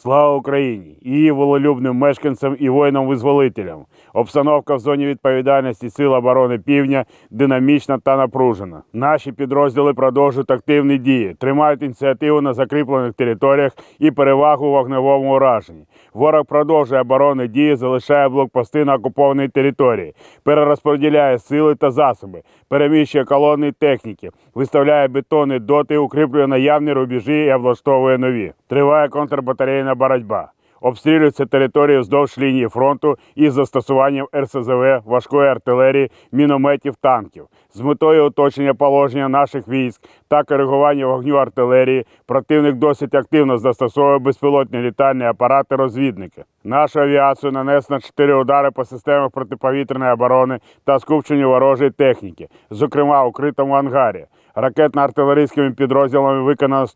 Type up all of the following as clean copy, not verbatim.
Слава Україні! Її волелюбним мешканцям і воїнам-визволителям. Обстановка в зоні відповідальності Сил оборони Півдня динамічна та напружена. Наші підрозділи продовжують активні дії, тримають ініціативу на закріплених територіях і перевагу у вогневому ураженні. Ворог продовжує оборонні дії, залишає блокпости на окупованій території, перерозподіляє сили та засоби, переміщує колони техніки, виставляє бетонні доти, укріплює наявні рубежі і облаштовує нові. Триває контрбатарейна боротьба. Обстрілюються території вздовж лінії фронту із застосуванням РСЗВ, важкої артилерії, мінометів, танків. З метою оточення положення наших військ та коригування вогню артилерії противник досить активно застосовує безпілотні літальні апарати-розвідники. Нашу авіацію нанесено 4 удари по системах протиповітряної оборони та скупченню ворожої техніки, зокрема у укритому ангарі. Ракетно-артилерійськими підрозділами виконано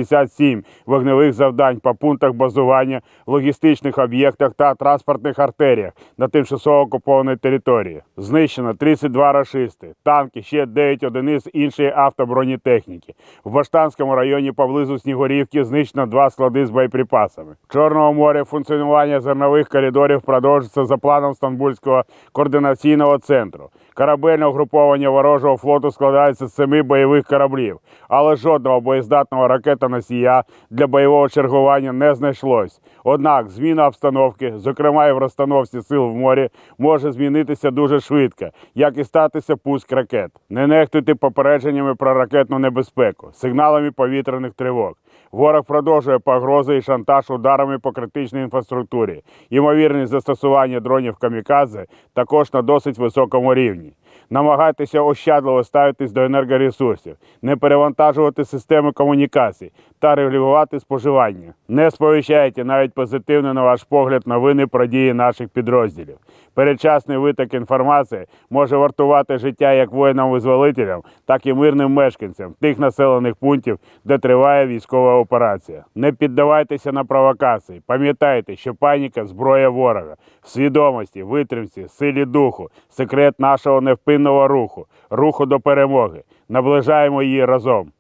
167 вогневих завдань по пунктах базування, логістичних об'єктах та транспортних артеріях на тимчасово окупованій території. Знищено 32 рашисти, танки, ще 9 одиниць іншої автобронетехніки. В Баштанському районі поблизу Снігурівки знищено 2 склади з боєприпасами. В Чорному морі функціонування зернових коридорів продовжується за планом Стамбульського координаційного центру. Корабельне угруповання ворожого флоту складається з 7 бойових кораблів, але жодного боєздатного ракетоносія для бойового чергування не знайшлось. Однак зміна обстановки, зокрема і в розстановці сил в морі, може змінитися дуже швидко, як і статися пуск ракет. Не нехтуйте попередженнями про ракетну небезпеку, сигналами повітряних тривог. Ворог продовжує погрози і шантаж ударами по критичній інфраструктурі. Ймовірність застосування дронів камікадзе також на досить високому рівні. Намагайтеся ощадливо ставитись до енергоресурсів, не перевантажувати системи комунікацій та регулювати споживання. Не сповіщайте навіть позитивні, на ваш погляд, новини про дії наших підрозділів. Передчасний виток інформації може вартувати життя як воїнам-визволителям, так і мирним мешканцям тих населених пунктів, де триває військова операція. Не піддавайтеся на провокації. Пам'ятайте, що паніка – зброя ворога. В свідомості, витримці, силі духу – секрет нашого невпинного руху до перемоги. Наближаємо її разом.